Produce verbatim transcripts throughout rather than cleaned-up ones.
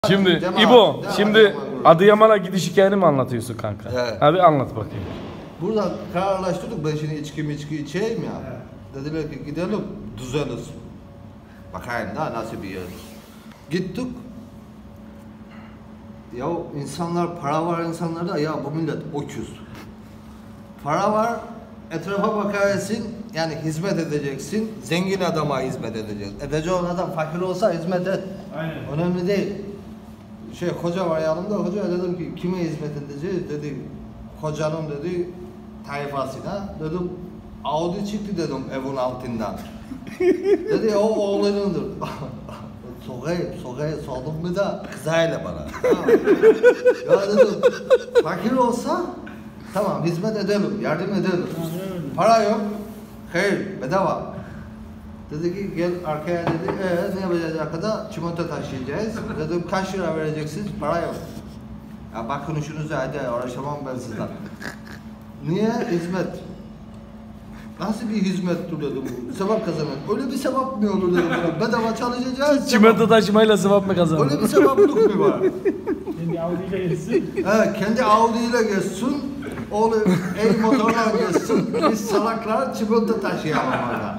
Şimdi Cemaat, İbo, cemaat, şimdi cemaat. Adıyaman'a gidiş hikayeni mi anlatıyorsun kanka? Evet. Hadi anlat bakayım. Burada kararlaştırdık, ben şimdi içki mi içki içeyim ya. Evet. Dediler ki gidelim, düzeniz. Bakayım da nasıl bir yer. Gittik. Ya insanlar, para var insanlarda, ya bu millet öküz. Para var, etrafa bakarsın, yani hizmet edeceksin, zengin adama hizmet edeceksin. Edeceğin adam fakir olsa hizmet et. Aynen. Önemli değil. Şey, hoca var yanımda, hoca dedim ki kime hizmet edeceğiz, dedi hocanın dedi tayfasına, dedim Audi çıktı dedim evin altından. Dedi o oğlunundur. Sokayım, sokayım, sordum mu da kızayla bana. Tamam. Ya dedim fakir olsa tamam hizmet edelim, yardım edelim. Para yok, hayır bedava. Dedi ki gel arkaya dedi, ee, ne yapacağız arkada? Çimento taşıyacağız. Dedim kaç lira vereceksiniz? Para yok. Ya bakın şunuza hadi uğraşamam ben sizden. Niye? Hizmet. Nasıl bir hizmet dedim, sevap kazanır. Öyle bir sevap mı olur dedim. Bedava çalışacağız. Çimento taşımayla sevap mı kazandın? Öyle bir sevaplık mı var? Kendi Audi ile geçsin. Evet, kendi Audi ile geçsin. Oğlum el motorla geçsin. Biz salaklar çimento taşıyalım orada.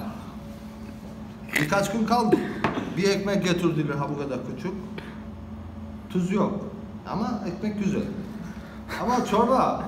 Birkaç gün kaldık. Bir ekmek getirdiler ha bu kadar küçük. Tuz yok. Ama ekmek güzel. Ama çorba.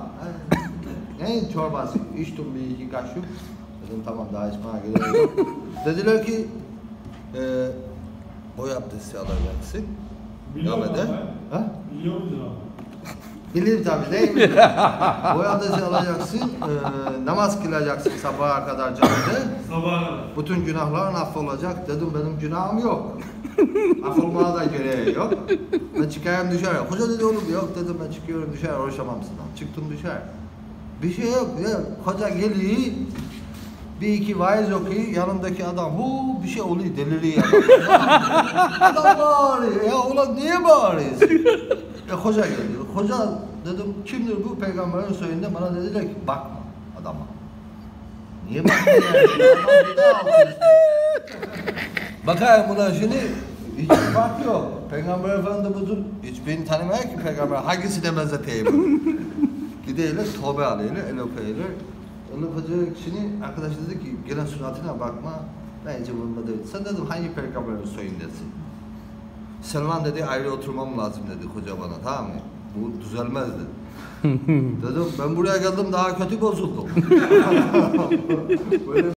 Ne çorbası? İçtim bir iki kaşık. Dedim tamam daha içmeye gerek yok. Dediler ki e, boy abdesti alacaksın. Biliyor musun de. abi? Ha? Biliyor musun abi? Bileyim tabii değil mi? Boy abdesti alacaksın. E, namaz kılacaksın sabaha kadar camide. Sabaha kadar. Bütün günahların affolacak. Dedim benim günahım yok. Affolmaya da gereği yok. Ben çıkayım dışarı. Hoca dedi oğlum yok dedim ben çıkıyorum dışarı uğraşamam sizden. Çıktım dışarı. Bir şey yok ya. Hoca geliyor. Bir iki vaiz okuyor. Yanımdaki adam hu bir şey oluyor deliriyor. Adam bağırıyor. Ya ulan niye bağırıyorsun? Ya hoca geliyor. Hoca dedim kimdir bu peygamberin soyunda bana dediler ki bakma adama. Niye bakmıyor yani? Bakayım buna şimdi hiç fark yok. Peygamber Efendimiz'in hiçbirini tanımıyor ki peygamber. Hangisine benzeteyim? Gideyle tövbe aleyhle, el öpeyle. El öpecek kişinin arkadaş dedi ki gelen suratına bakma. Bence bunda değil. Sen dedim hangi peygamberin soyundasın? Selman dedi ayrı oturmam lazım dedi hoca bana tamam mı? Bu düzelmez dedi. Dedim ben buraya geldim daha kötü bozuldum. Böyle